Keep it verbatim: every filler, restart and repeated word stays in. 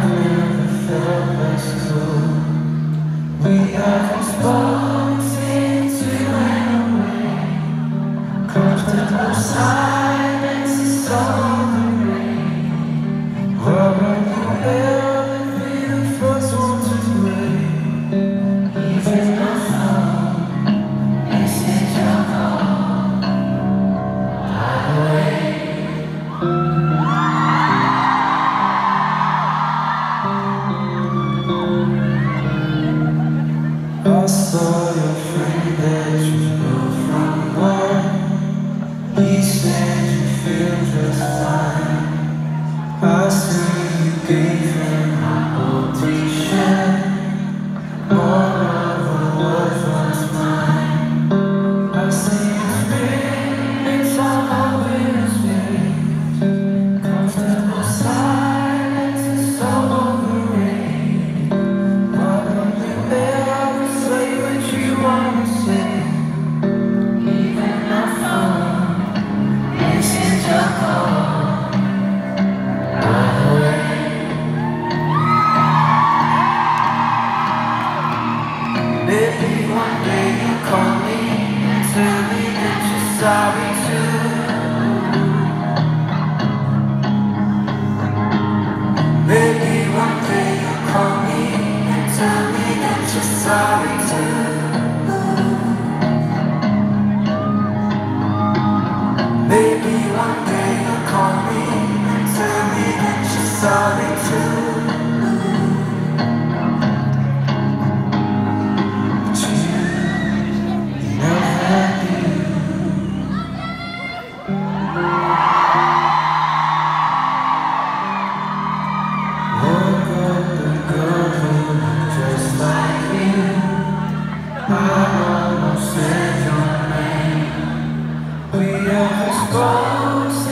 never felt less cool. We haven't spoken to anyone. Comfortable silence is all the rain. Why won't you ever be the first one to break? Even my phone, is it your call? By the way, I saw your friend that you know from work. He said you feel just fine. I see you gave him my old t-shirt. All of the words was mine. I see you spin, it's all over his face. Comfortable silence is all overrated. Why don't you ever say what you wanna say? Even my phone, this is your call. By the way, maybe one day you'll call me and tell me that you're sorry too. Maybe one day you'll call me and tell me that you're sorry too. Maybe one day you'll call me and tell me that you're sorry too. But you, you never do. Woke up a girl who looked just like you. I almost said your name. We have exposed